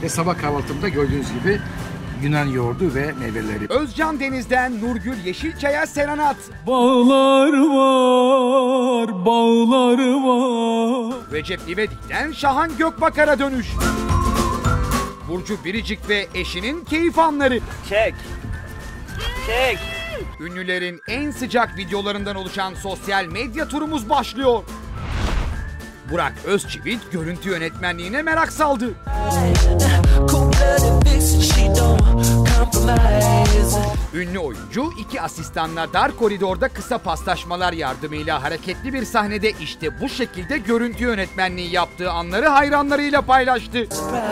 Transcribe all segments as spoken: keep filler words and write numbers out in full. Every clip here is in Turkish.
Ve sabah kahvaltımda gördüğünüz gibi Yunan yoğurdu ve meyveleri. Özcan Deniz'den Nurgül Yeşilçay'a serenat. Bağlar var, bağlar var. Recep İvedik'ten Şahan Gökbakar'a dönüş. Burcu Biricik ve eşinin keyif anları. Çek. Çek. Ünlülerin en sıcak videolarından oluşan sosyal medya turumuz başlıyor. Burak Özçivit görüntü yönetmenliğine merak saldı. Ünlü oyuncu iki asistanla dar koridorda kısa paslaşmalar yardımıyla hareketli bir sahnede işte bu şekilde görüntü yönetmenliği yaptığı anları hayranlarıyla paylaştı.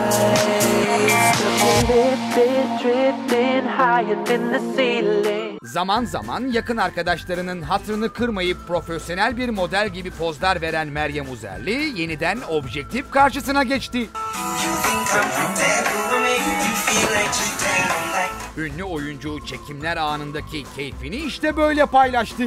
Zaman zaman yakın arkadaşlarının hatırını kırmayıp profesyonel bir model gibi pozlar veren Meryem Uzerli yeniden objektif karşısına geçti. Ünlü oyuncu çekimler anındaki keyfini işte böyle paylaştı.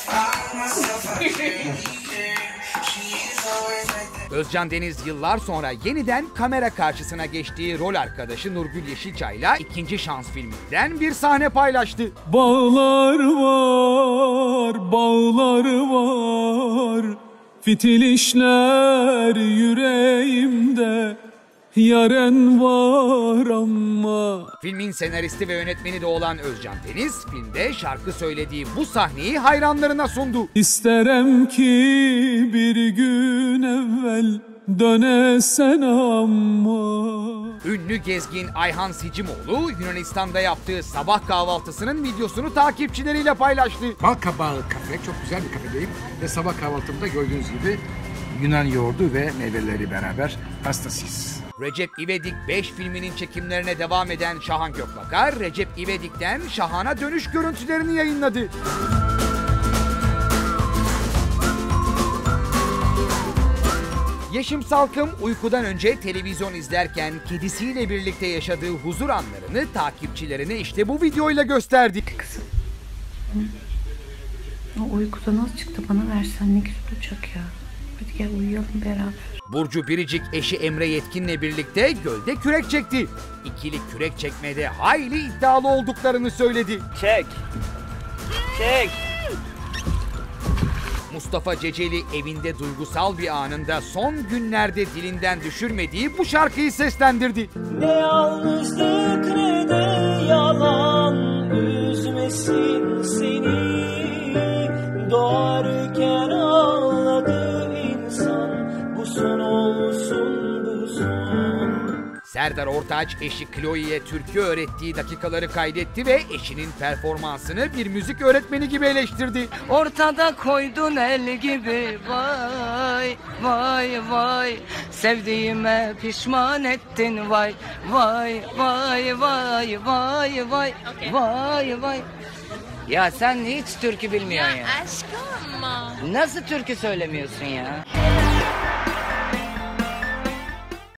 Özcan Deniz yıllar sonra yeniden kamera karşısına geçtiği rol arkadaşı Nurgül Yeşilçay'la ikinci Şans filminden bir sahne paylaştı. Bağlar var, bağlar var. Fitil işler yüreğimde. Yaren var ama. Filmin senaristi ve yönetmeni de olan Özcan Deniz, filmde şarkı söylediği bu sahneyi hayranlarına sundu. İsterim ki bir gün evvel dönesen ama. Ünlü gezgin Ayhan Sicimoğlu, Yunanistan'da yaptığı sabah kahvaltısının videosunu takipçileriyle paylaştı. Balkabağı kafe, çok güzel bir kafedeyim. Ve sabah kahvaltımda gördüğünüz gibi Yunan yoğurdu ve meyveleri beraber hastasıyız. Recep İvedik beş filminin çekimlerine devam eden Şahan Gökbakar, Recep İvedik'ten Şahan'a dönüş görüntülerini yayınladı. Yeşim Salkım uykudan önce televizyon izlerken kedisiyle birlikte yaşadığı huzur anlarını takipçilerine işte bu videoyla gösterdi. Kızım. O uykuda nasıl çıktı, bana versen ne güzel olacak ya. Hadi gel uyuyalım beraber. Burcu Biricik eşi Emre Yetkin'le birlikte gölde kürek çekti. İkili kürek çekmede hayli iddialı olduklarını söyledi. Çek. Çek. Mustafa Ceceli evinde duygusal bir anında son günlerde dilinden düşürmediği bu şarkıyı seslendirdi. Ne yalnızlık ne de yalan üzmesin seni. Doğarken ağladı insan, bu son olsun bu son. Serdar Ortaç eşi Chloe'ye türkü öğrettiği dakikaları kaydetti ve eşinin performansını bir müzik öğretmeni gibi eleştirdi. Ortada koydun el gibi vay vay vay. Sevdiğime pişman ettin vay vay vay vay vay vay vay vay. Ya sen hiç türkü bilmiyorsun ya. Ya aşkım ama. Nasıl türkü söylemiyorsun ya?